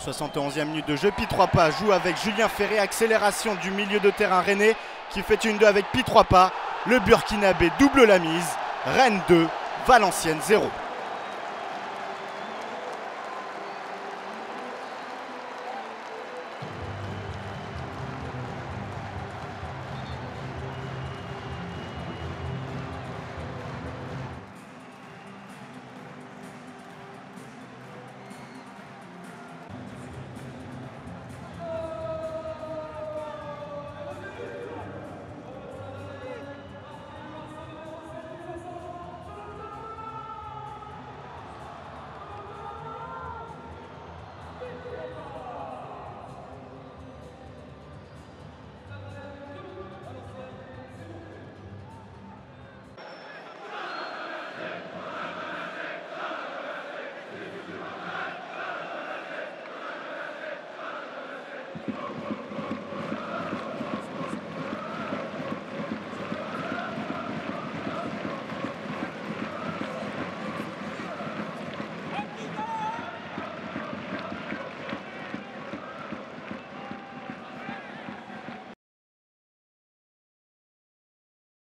71e minute de jeu, Pi 3 pas joue avec Julien Ferré, accélération du milieu de terrain rennais qui fait une 2 avec Pi 3 pas. Le Burkinabé double la mise, Rennes 2, Valenciennes 0.